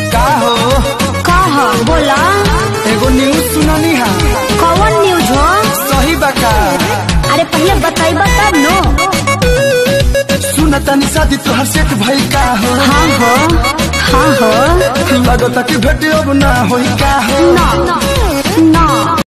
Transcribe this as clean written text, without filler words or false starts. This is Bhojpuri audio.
का हो कहा बोला। एगो न्यूज सुननी है। कौन न्यूज हो? सही बका। अरे पहले बताइबा तब नो। सुनतनी शादी तोहर सेट भइल का हो? हाँ हो हाँ हो। लगता कि भेट अब ना होई का हो? ना ना